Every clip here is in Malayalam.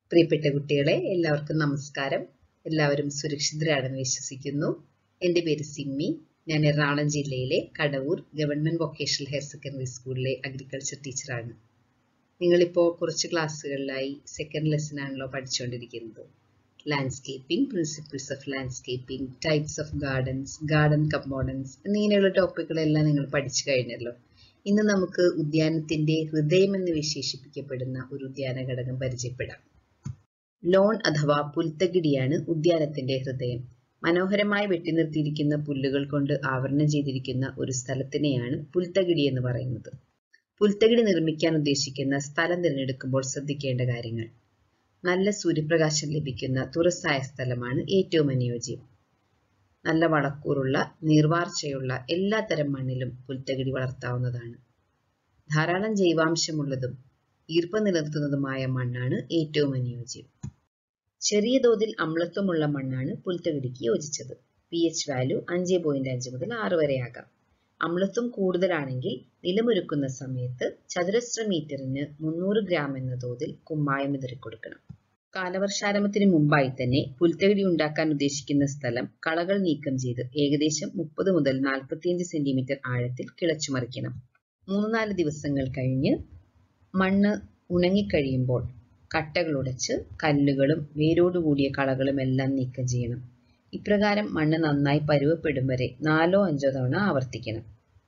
പ്രിയപ്പെട്ട കുട്ടികളെ, എല്ലാവർക്കും നമസ്കാരം. എല്ലാവരും സുരക്ഷിതരാണെന്ന് വിശ്വസിക്കുന്നു. എൻ്റെ പേര് സിമ്മി. ഞാൻ എറണാകുളം ജില്ലയിലെ Kadavoor government vocational higher secondary സ്കൂളിലെ അഗ്രികൾച്ചർ ടീച്ചറാണ്. നിങ്ങളിപ്പോൾ കുറച്ച് ക്ലാസ്സുകളിലായി സെക്കൻഡ് ലെസൺ ആണല്ലോ പഠിച്ചുകൊണ്ടിരിക്കുന്നത്. Landscaping, principles of landscaping, types of gardens, garden components എന്നിങ്ങനെയുള്ള ടോപ്പിക്കുകളെല്ലാം നിങ്ങൾ പഠിച്ചു കഴിഞ്ഞല്ലോ. ഇന്ന് നമുക്ക് ഉദ്യാനത്തിൻ്റെ ഹൃദയമെന്ന് വിശേഷിപ്പിക്കപ്പെടുന്ന ഒരു ഉദ്യാന ഘടകം പരിചയപ്പെടാം. ലോൺ അഥവാ പുൽത്തകിടിയാണ് ഉദ്യാനത്തിന്റെ ഹൃദയം. മനോഹരമായി വെട്ടിനിർത്തിയിരിക്കുന്ന പുല്ലുകൾ കൊണ്ട് ആവരണം ചെയ്തിരിക്കുന്ന ഒരു സ്ഥലത്തിനെയാണ് പുൽത്തകിടി എന്ന് പറയുന്നത്. പുൽത്തകിടി നിർമ്മിക്കാൻ ഉദ്ദേശിക്കുന്ന സ്ഥലം തിരഞ്ഞെടുക്കുമ്പോൾ ശ്രദ്ധിക്കേണ്ട കാര്യങ്ങൾ: നല്ല സൂര്യപ്രകാശം ലഭിക്കുന്ന തുറസായ സ്ഥലമാണ് ഏറ്റവും അനുയോജ്യം. നല്ല വളക്കൂറുള്ള, നീർവാർച്ചയുള്ള എല്ലാ തരം മണ്ണിലും പുൽത്തകിടി വളർത്താവുന്നതാണ്. ധാരാളം ജൈവാംശമുള്ളതും ഈർപ്പം നിലനിർത്തുന്നതുമായ മണ്ണാണ് ഏറ്റവും അനുയോജ്യം. ചെറിയ തോതിൽ അമ്ലത്വമുള്ള മണ്ണാണ് പുൽത്തകിടിക്ക് യോജിച്ചത്. pH വാല്യൂ 5.5 മുതൽ 6 വരെ ആകാം. അമ്ലത്വം കൂടുതലാണെങ്കിൽ നിലമൊരുക്കുന്ന സമയത്ത് ചതുരശ്ര മീറ്ററിന് 300 ഗ്രാം എന്ന തോതിൽ കുമ്മായം വിതറിക്കൊടുക്കണം. കാലവർഷാരംഭത്തിന് മുമ്പായി തന്നെ പുൽത്തകിടി ഉണ്ടാക്കാൻ ഉദ്ദേശിക്കുന്ന സ്ഥലം കളകൾ നീക്കം ചെയ്ത് ഏകദേശം 30 മുതൽ 45 സെന്റിമീറ്റർ ആഴത്തിൽ കിളച്ചുമറിക്കണം. 3-4 ദിവസങ്ങൾ കഴിഞ്ഞ് മണ്ണ് ഉണങ്ങിക്കഴിയുമ്പോൾ കട്ടകളുടച്ച് കല്ലുകളും വേരോടുകൂടിയ കളകളും എല്ലാം നീക്കം ചെയ്യണം. ഇപ്രകാരം മണ്ണ് നന്നായി പരുവപ്പെടും വരെ 4-5 തവണ ആവർത്തിക്കണം.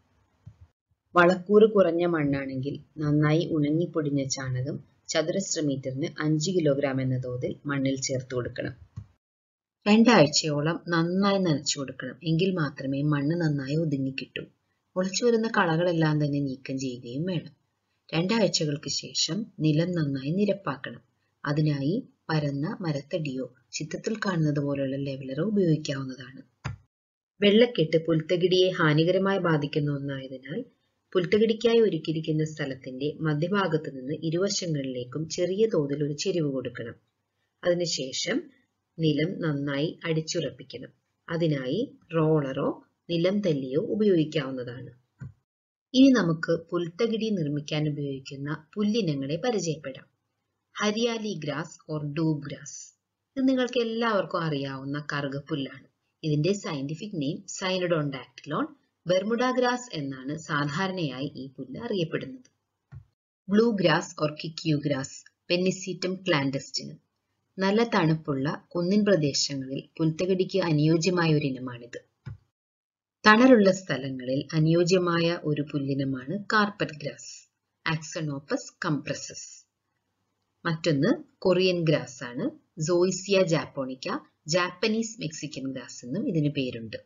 വളക്കൂറ് കുറഞ്ഞ മണ്ണാണെങ്കിൽ നന്നായി ഉണങ്ങിപ്പൊടിഞ്ഞ ചാണകം ചതുരശ്ര മീറ്ററിന് 5 കിലോഗ്രാം എന്ന തോതിൽ മണ്ണിൽ ചേർത്ത് കൊടുക്കണം. 2 ആഴ്ചയോളം നന്നായി നനച്ചു കൊടുക്കണം. എങ്കിൽ മാത്രമേ മണ്ണ് നന്നായി ഒതുങ്ങിക്കിട്ടൂ. മുളച്ചു വരുന്ന കളകളെല്ലാം തന്നെ നീക്കം ചെയ്യുകയും വേണം. 2 ആഴ്ചകൾക്ക് ശേഷം നിലം നന്നായി നിരപ്പാക്കണം. അതിനായി പരന്ന മരത്തടിയോ ചിത്രത്തിൽ കാണുന്നത് പോലുള്ള ലെവലറോ ഉപയോഗിക്കാവുന്നതാണ്. വെള്ളക്കെട്ട് പുൽത്തകിടിയെ ഹാനികരമായി ബാധിക്കുന്ന ഒന്നായതിനാൽ പുൽത്തകിടിക്കായി ഒരുക്കിയിരിക്കുന്ന സ്ഥലത്തിന്റെ മധ്യഭാഗത്ത് നിന്ന് ഇരുവശങ്ങളിലേക്കും ചെറിയ തോതിൽ ഒരു ചെരിവ് കൊടുക്കണം. അതിനുശേഷം നിലം നന്നായി അടിച്ചുറപ്പിക്കണം. അതിനായി റോളറോ നിലം തല്ലിയോ ഉപയോഗിക്കാവുന്നതാണ്. ഇനി നമുക്ക് പുൽത്തകിടി നിർമ്മിക്കാൻ ഉപയോഗിക്കുന്ന പുല്ലിനങ്ങളെ പരിചയപ്പെടാം. Hariyali grass or doob grass. ഇത് നിങ്ങൾക്ക് എല്ലാവർക്കും അറിയാവുന്ന കറുകപ്പുല്ലാണ്. ഇതിന്റെ scientific name Cynodon dactylon. Bermuda grass എന്നാണ് സാധാരണയായി ഈ പുല്ല് അറിയപ്പെടുന്നത്. Blue grass or kikuyu grass, Pennisetum clandestinum. നല്ല തണുപ്പുള്ള കുന്നിൻ പ്രദേശങ്ങളിൽ പുൽത്തകിടിക്ക് അനുയോജ്യമായ ഒരു ഇനമാണിത്. തണലുള്ള സ്ഥലങ്ങളിൽ അനുയോജ്യമായ ഒരു പുല്ലിനമാണ് കാർപ്പറ്റ് ഗ്രാസ്, ആക്സോനോപ്പസ് കംപ്രസസ്. മറ്റൊന്ന് കൊറിയൻ ഗ്രാസ് ആണ്, Zoysia japonica. Japanese Mexican grass എന്നും ഇതിന് പേരുണ്ട്.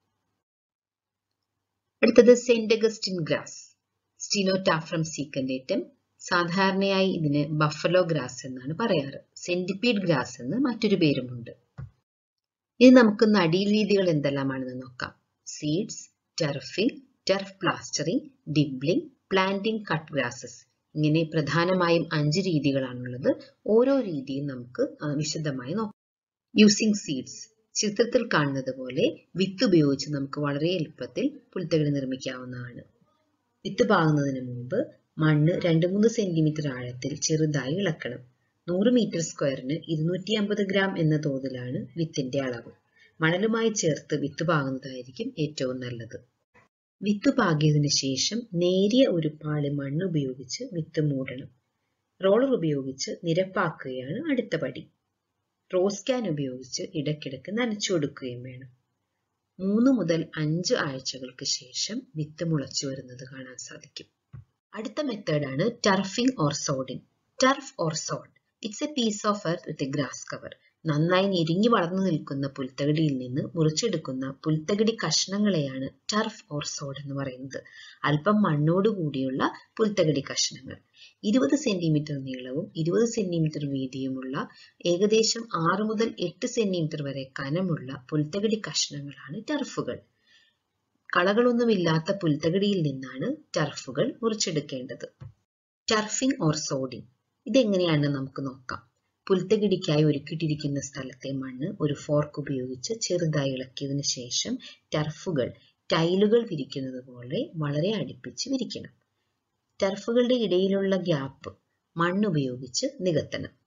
അടുത്തത് Saint Augustine grass, Stenotaphrum secundatum. സാധാരണയായി ഇതിന് ബഫലോ ഗ്രാസ് എന്നാണ് പറയാറ്. സെന്റിപീഡ് ഗ്രാസ് എന്ന് മറ്റൊരു പേരുമുണ്ട്. ഇനി നമുക്ക് നടീൽ രീതികൾ എന്തെല്ലാമാണെന്ന് നോക്കാം. Seeds, turfing, turf plastering, dibbling, planting cut grasses. ഇങ്ങനെ പ്രധാനമായും 5 രീതികളാണുള്ളത്. ഓരോ രീതിയും നമുക്ക് വിശദമായി നോക്കാം. Using seeds. ചിത്രത്തിൽ കാണുന്നത് പോലെ വിത്ത് ഉപയോഗിച്ച് നമുക്ക് വളരെ എളുപ്പത്തിൽ പുൽത്തകിടി നിർമ്മിക്കാവുന്നതാണ്. വിത്ത് പാകുന്നതിന് മുമ്പ് മണ്ണ് 2-3 സെന്റിമീറ്റർ ആഴത്തിൽ ചെറുതായി ഇളക്കണം. 100 മീറ്റർ സ്ക്വയറിന് 250 ഗ്രാം എന്ന തോതിലാണ് വിത്തിന്റെ അളവ്. മണലുമായി ചേർത്ത് വിത്ത് പാകുന്നതായിരിക്കും ഏറ്റവും നല്ലത്. വിത്ത് പാകിയതിനു ശേഷം നേരിയ ഒരു പാളി മണ്ണ് ഉപയോഗിച്ച് വിത്ത് മൂടണം. റോളർ ഉപയോഗിച്ച് നിരപ്പാക്കുകയാണ് അടുത്ത പടി. റോസ് ക്യാൻ ഉപയോഗിച്ച് ഇടയ്ക്കിടയ്ക്ക് നനച്ചു കൊടുക്കുകയും വേണം. 3 മുതൽ 5 ആഴ്ചകൾക്ക് ശേഷം വിത്ത് മുളച്ചു വരുന്നത് കാണാൻ സാധിക്കും. അടുത്ത മെത്തേഡാണ് turfing or sodding. Turf or sod, it's a piece of earth with a grass cover. നന്നായി ഞെരിഞ്ഞു വളർന്നു നിൽക്കുന്ന പുൽത്തകിടിയിൽ നിന്ന് മുറിച്ചെടുക്കുന്ന പുൽത്തകിടി കഷ്ണങ്ങളെയാണ് ടർഫ് ഓർ സോഡ് എന്ന് പറയുന്നത്. അല്പം മണ്ണോട് കൂടിയുള്ള പുൽത്തകിടി കഷ്ണങ്ങൾ. 20 സെന്റിമീറ്റർ നീളവും 20 സെന്റിമീറ്റർ വീതിയുമുള്ള ഏകദേശം 6 മുതൽ 8 സെന്റിമീറ്റർ വരെ കനമുള്ള പുൽത്തകിടി കഷ്ണങ്ങളാണ് ടർഫുകൾ. കളകളൊന്നുമില്ലാത്ത പുൽത്തകിടിയിൽ നിന്നാണ് ടർഫുകൾ മുറിച്ചെടുക്കേണ്ടത്. ടർഫിംഗ് ഓർ സോഡിംഗ് ഇതെങ്ങനെയാണെന്ന് നമുക്ക് നോക്കാം. പുൽത്തകിടിക്കായി ഒരുക്കിയിട്ടിരിക്കുന്ന സ്ഥലത്തെ മണ്ണ് ഒരു ഫോർക്ക് ഉപയോഗിച്ച് ചെറുതായി ഇളക്കിയതിനു ശേഷം ടർഫുകൾ ടൈലുകൾ വിരിക്കുന്നത് പോലെ വളരെ അടുപ്പിച്ച് വിരിക്കണം. ടർഫുകളുടെ ഇടയിലുള്ള ഗ്യാപ്പ് മണ്ണുപയോഗിച്ച് നികത്തണം.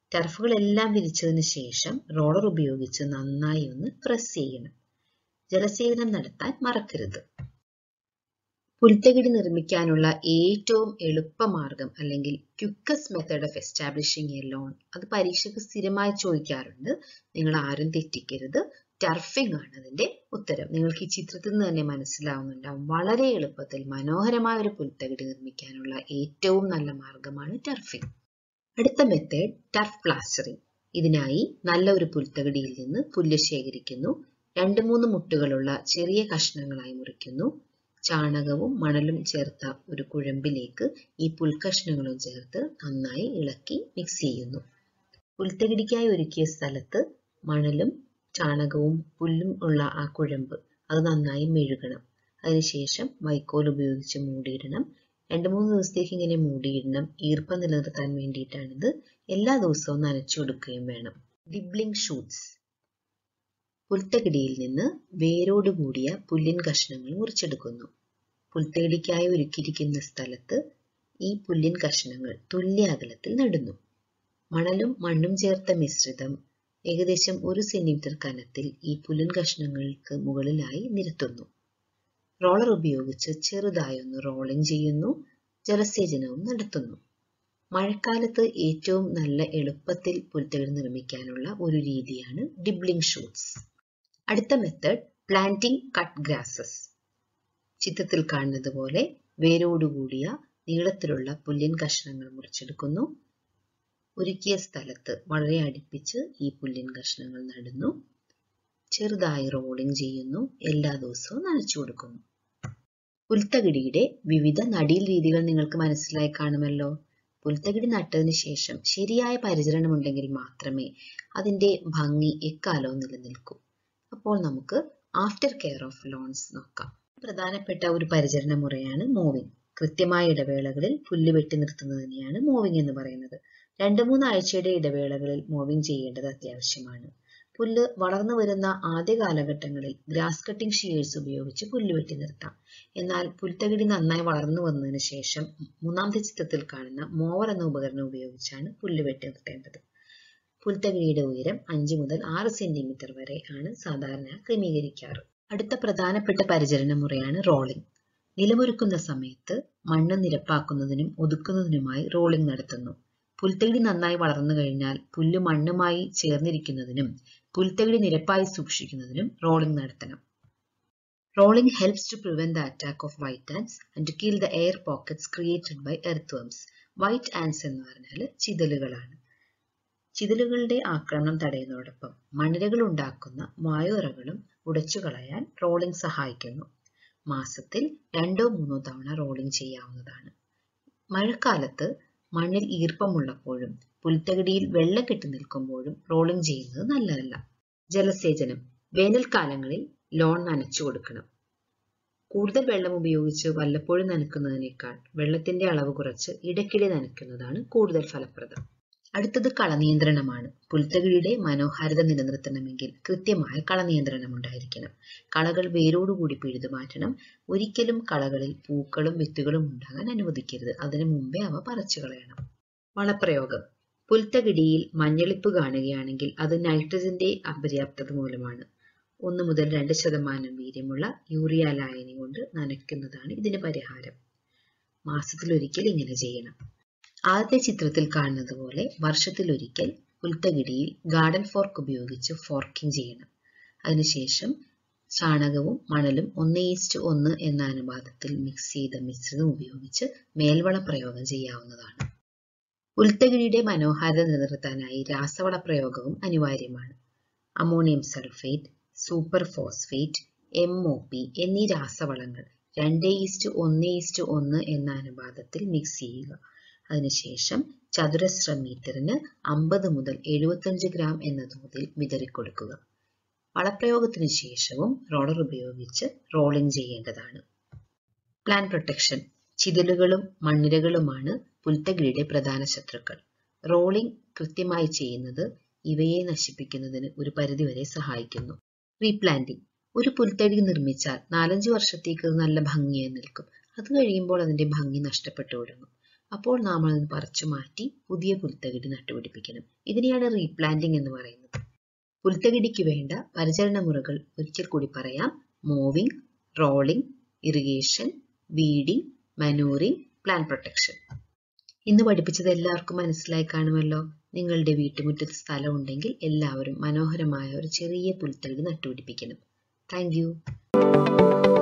ടർഫുകളെല്ലാം വിരിച്ചതിന് ശേഷം റോളർ ഉപയോഗിച്ച് നന്നായി ഒന്ന് പ്രസ് ചെയ്യണം. ജലസേചനം നടത്താൻ മറക്കരുത്. പുൽത്തകിടി നിർമ്മിക്കാനുള്ള ഏറ്റവും എളുപ്പമാർഗം അല്ലെങ്കിൽ quickest method of establishing a lawn, അത് പരീക്ഷയ്ക്ക് സ്ഥിരമായി ചോദിക്കാറുണ്ട്. നിങ്ങൾ ആരും തെറ്റിക്കരുത്. ടർഫിംഗ് ആണ് അതിന്റെ ഉത്തരം. നിങ്ങൾക്ക് ഈ ചിത്രത്തിൽ നിന്ന് തന്നെ മനസ്സിലാവുന്നുണ്ടാവും, വളരെ എളുപ്പത്തിൽ മനോഹരമായ ഒരു പുൽത്തകിടി നിർമ്മിക്കാനുള്ള ഏറ്റവും നല്ല മാർഗമാണ് ടർഫിംഗ്. അടുത്ത മെത്തേഡ് ടർഫ് പ്ലാസ്റ്ററിംഗ്. ഇതിനായി നല്ല ഒരു പുൽത്തകിടിയിൽ നിന്ന് പുല്ല് ശേഖരിക്കുന്നു. 2-3 മുട്ടുകളുള്ള ചെറിയ കഷ്ണങ്ങളായി മുറിക്കുന്നു. ചാണകവും മണലും ചേർത്ത ഒരു കുഴമ്പിലേക്ക് ഈ പുൽക്കഷ്ണങ്ങളും ചേർത്ത് നന്നായി ഇളക്കി മിക്സ് ചെയ്യുന്നു. പുൽത്തകിടിക്കായി ഒരുക്കിയ സ്ഥലത്ത് മണലും ചാണകവും പുല്ലും ഉള്ള ആ കുഴമ്പ് അത് നന്നായി മെഴുകണം. അതിനുശേഷം വൈക്കോൽ ഉപയോഗിച്ച് മൂടിയിടണം. 2-3 ദിവസത്തേക്ക് ഇങ്ങനെ മൂടിയിടണം. ഈർപ്പം നിലനിർത്താൻ വേണ്ടിയിട്ടാണിത്. എല്ലാ ദിവസവും നനച്ചു കൊടുക്കുകയും വേണം. Dibbling shoots. പുൽത്തകിടിയിൽ നിന്ന് വേരോട് കൂടിയ പുല്ലിൻ കഷ്ണങ്ങൾ മുറിച്ചെടുക്കുന്നു. പുൽത്തകിടിക്കായി ഒരുക്കിയിരിക്കുന്ന സ്ഥലത്ത് ഈ പുല്ലിൻ കഷ്ണങ്ങൾ തുല്യ അകലത്തിൽ നടുന്നു. മണലും മണ്ണും ചേർത്ത മിശ്രിതം ഏകദേശം 1 സെന്റിമീറ്റർ കനത്തിൽ ഈ പുല്ലിൻ കഷ്ണങ്ങൾക്ക് മുകളിലായി നിരത്തുന്നു. റോളർ ഉപയോഗിച്ച് ചെറുതായി ഒന്ന് റോളിംഗ് ചെയ്യുന്നു. ജലസേചനവും നടത്തുന്നു. മഴക്കാലത്ത് ഏറ്റവും നല്ല എളുപ്പത്തിൽ പുൽത്തകിടി നിർമ്മിക്കാനുള്ള ഒരു രീതിയാണ് ഡിബ്ലിംഗ് ഷൂട്ട്സ്. അടുത്ത മെത്തേഡ് പ്ലാന്റിംഗ് കട്ട് ഗ്രാസസ്. ചിത്രത്തിൽ കാണുന്നത് പോലെ വേരോടുകൂടിയ നീളത്തിലുള്ള പുല്ലിൻ കഷ്ണങ്ങൾ മുറിച്ചെടുക്കുന്നു. ഒരുക്കിയ സ്ഥലത്ത് വളരെ അടുപ്പിച്ച് ഈ പുല്ലിൻ കഷ്ണങ്ങൾ നടുന്നു. ചെറുതായി റോളിംഗ് ചെയ്യുന്നു. എല്ലാ ദിവസവും നനച്ചു കൊടുക്കുന്നു. പുൽത്തകിടിയുടെ വിവിധ നടീൽ രീതികൾ നിങ്ങൾക്ക് മനസ്സിലായി കാണുമല്ലോ. പുൽത്തകിടി നട്ടതിന് ശേഷം ശരിയായ പരിചരണം ഉണ്ടെങ്കിൽ മാത്രമേ അതിന്റെ ഭംഗി എക്കാലവും നിലനിൽക്കൂ. അപ്പോൾ നമുക്ക് ആഫ്റ്റർ കെയർ ഓഫ് ലോൺസ് നോക്കാം. പ്രധാനപ്പെട്ട ഒരു പരിചരണ മുറയാണ് മോവിംഗ്. കൃത്യമായ ഇടവേളകളിൽ പുല്ല് വെട്ടി നിർത്തുന്നതിനെയാണ് മോവിംഗ് എന്ന് പറയുന്നത്. 2-3 ആഴ്ചയുടെ ഇടവേളകളിൽ മോവിംഗ് ചെയ്യേണ്ടത് അത്യാവശ്യമാണ്. പുല്ല് വളർന്നു വരുന്ന ആദ്യ കാലഘട്ടങ്ങളിൽ ഗ്രാസ് കട്ടിംഗ് ഷീയേഴ്സ് ഉപയോഗിച്ച് പുല്ല് വെട്ടി നിർത്താം. എന്നാൽ പുൽത്തകിടി നന്നായി വളർന്നു വന്നതിന് ശേഷം 3ാമത്തെ ചിത്രത്തിൽ കാണുന്ന മോവർ എന്ന ഉപകരണം ഉപയോഗിച്ചാണ് പുല്ല് വെട്ടി നിർത്തേണ്ടത്. പുൽത്തകിടിയുടെ ഉയരം 5 മുതൽ 6 സെന്റിമീറ്റർ വരെ ആണ് സാധാരണ ക്രമീകരിക്കാറ്. അടുത്ത പ്രധാനപ്പെട്ട പരിചരണ മുറയാണ് റോളിംഗ്. നിലമൊരുക്കുന്ന സമയത്ത് മണ്ണ് നിരപ്പാക്കുന്നതിനും ഒതുക്കുന്നതിനുമായി റോളിംഗ് നടത്തുന്നു. പുൽത്തകിടി നന്നായി വളർന്നു കഴിഞ്ഞാൽ പുല്ല് മണ്ണുമായി ചേർന്നിരിക്കുന്നതിനും പുൽത്തകിടി നിരപ്പായി സൂക്ഷിക്കുന്നതിനും റോളിംഗ് നടത്തണം. Rolling helps to prevent the attack of white ants and to kill the air pockets created by earthworms. White ants എന്ന് പറഞ്ഞാൽ ചിതലുകളാണ്. ചിതലുകളുടെ ആക്രമണം തടയുന്നതോടൊപ്പം മണ്ണിരകൾ ഉണ്ടാക്കുന്ന വായുറകളും ഉടച്ചു കളയാൻ റോളിംഗ് സഹായിക്കുന്നു. മാസത്തിൽ 2-3 തവണ റോളിംഗ് ചെയ്യാവുന്നതാണ്. മഴക്കാലത്ത് മണ്ണിൽ ഈർപ്പമുള്ളപ്പോഴും പുൽത്തകിടിയിൽ വെള്ളം കെട്ടി നിൽക്കുമ്പോഴും റോളിംഗ് ചെയ്യുന്നത് നല്ലതല്ല. ജലസേചനം. വേനൽക്കാലങ്ങളിൽ ലോൺ നനച്ചു കൊടുക്കണം. കൂടുതൽ വെള്ളം ഉപയോഗിച്ച് വല്ലപ്പോഴും നനയ്ക്കുന്നതിനേക്കാൾ വെള്ളത്തിന്റെ അളവ് കുറച്ച് ഇടയ്ക്കിടെ നനയ്ക്കുന്നതാണ് കൂടുതൽ ഫലപ്രദം. അടുത്തത് കളനിയന്ത്രണമാണ്. പുൽത്തകിടിയുടെ മനോഹാരിത നിലനിർത്തണമെങ്കിൽ കൃത്യമായ കളനിയന്ത്രണം ഉണ്ടായിരിക്കണം. കളകൾ വേരോടുകൂടി പിഴുതു മാറ്റണം. ഒരിക്കലും കളകളിൽ പൂക്കളും വിത്തുകളും ഉണ്ടാകാൻ അനുവദിക്കരുത്. അതിനു മുമ്പേ അവ പറിച്ചു കളയണം. വളപ്രയോഗം. പുൽത്തകിടിയിൽ മഞ്ഞളിപ്പ് കാണുകയാണെങ്കിൽ അത് നൈട്രജന്റെ അപര്യാപ്തത മൂലമാണ്. 1 മുതൽ 2% വീര്യമുള്ള യൂറിയ ലായനി കൊണ്ട് നനയ്ക്കുന്നതാണ് ഇതിന് പരിഹാരം. മാസത്തിലൊരിക്കൽ ഇങ്ങനെ ചെയ്യണം. ആദ്യത്തെ ചിത്രത്തിൽ കാണുന്നത് പോലെ വർഷത്തിലൊരിക്കൽ പുൽത്തകിടിയിൽ ഗാർഡൻ ഫോർക്ക് ഉപയോഗിച്ച് ഫോർക്കിംഗ് ചെയ്യണം. അതിനുശേഷം ചാണകവും മണലും 1:1 എന്ന അനുപാതത്തിൽ മിക്സ് ചെയ്ത മിശ്രിതം ഉപയോഗിച്ച് മേൽവള പ്രയോഗം ചെയ്യാവുന്നതാണ്. പുൽത്തകിടിയുടെ മനോഹാരിത നിലനിർത്താനായി രാസവള പ്രയോഗവും അനിവാര്യമാണ്. Ammonium sulphate, super phosphate, MOP എന്നീ രാസവളങ്ങൾ 2:1:1 എന്ന അനുപാതത്തിൽ മിക്സ് ചെയ്യുക. അതിനുശേഷം ചതുരശ്ര മീറ്ററിന് 50 മുതൽ 75 ഗ്രാം എന്ന തോതിൽ വിതറിക്കൊടുക്കുക. വളപ്രയോഗത്തിന് ശേഷവും റോളർ ഉപയോഗിച്ച് റോളിംഗ് ചെയ്യേണ്ടതാണ്. Plan protection. ചിതലുകളും മണ്ണിരകളുമാണ് പുൽത്തകിടിയുടെ പ്രധാന ശത്രുക്കൾ. റോളിംഗ് കൃത്യമായി ചെയ്യുന്നത് ഇവയെ നശിപ്പിക്കുന്നതിന് ഒരു പരിധിവരെ സഹായിക്കുന്നു. റീപ്ലാന്റിംഗ്. ഒരു പുൽത്തകിടി നിർമ്മിച്ചാൽ 4-5 വർഷത്തേക്ക് അത് നല്ല ഭംഗിയായി നിൽക്കും. അത് കഴിയുമ്പോൾ അതിന്റെ ഭംഗി നഷ്ടപ്പെട്ടു തുടങ്ങും. അപ്പോൾ നമ്മൾ അത് പറിച്ചു മാറ്റി പുതിയ പുൽത്തകിടി നട്ടുപിടിപ്പിക്കണം. ഇതിനെയാണ് റീപ്ലാന്റിംഗ് എന്ന് പറയുന്നത്. പുൽത്തകിടിക്ക് വേണ്ട പരിചരണ മുറകൾ ഒരിക്കൽ കൂടി പറയാം. Mowing, rolling, irrigation, weeding, manuring, plant protection. ഇന്ന് പഠിപ്പിച്ചത് എല്ലാവർക്കും മനസ്സിലായി കാണുമല്ലോ. നിങ്ങളുടെ വീട്ടുമുറ്റത്ത് സ്ഥലം ഉണ്ടെങ്കിൽ എല്ലാവരും മനോഹരമായ ഒരു ചെറിയ പുൽത്തകിടി നട്ടുപിടിപ്പിക്കണം. Thank you.